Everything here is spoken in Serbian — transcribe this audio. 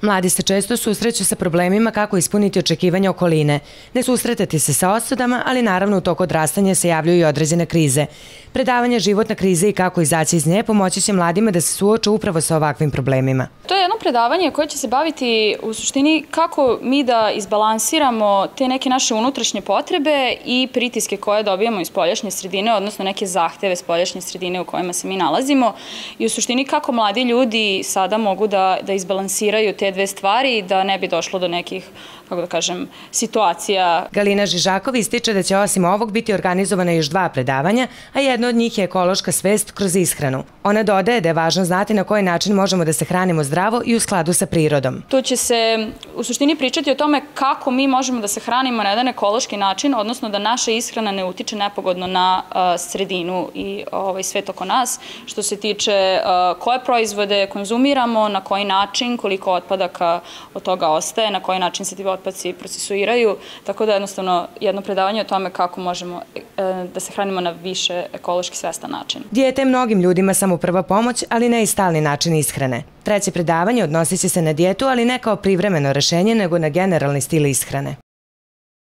Mladi se često susreću sa problemima kako ispuniti očekivanja okoline, ne susretati se sa osudama, ali naravno u toku odrastanja se javljaju i određene krize. Predavanje Životna kriza i kako izaći iz nje pomoći će mladima da se suoče upravo sa ovakvim problemima. To je jedno predavanje koje će se baviti u suštini kako mi da izbalansiramo te neke naše unutrašnje potrebe i pritiske koje dobijamo iz spoljašnje sredine, odnosno neke zahteve spoljašnje sredine u kojima se mi nalazimo i u suštini kako mladi ljudi sada mogu da izbalansiraju te dve stvari da ne bi došlo do nekih, kako da kažem, situacija. Galina Žižakov ističe da će osim ovog biti organizovana još 2 predavanja, a jedno od njih je ekološka svest kroz ishranu. Ona dodaje da je važno znati na koji način možemo da se hranimo zdravo i u skladu sa prirodom. Tu će se u suštini pričati o tome kako mi možemo da se hranimo na jedan ekološki način, odnosno da naša ishrana ne utiče nepogodno na sredinu i svet oko nas, što se tiče koje proizvode konzumiramo, na koji način, koliko otpadaka od toga ostaje, na koji način se ti otpadci procesuiraju, tako da jednostavno jedno predavanje o tome kako možemo da se hranimo na više ekološki svestan način. Dijete je mnogim ljudima samo prva pomoć, ali ne i stalni način ishrane. Treće predavanje odnosit će se na dijetu, ali ne kao privremeno rešenje, nego na generalni stil ishrane.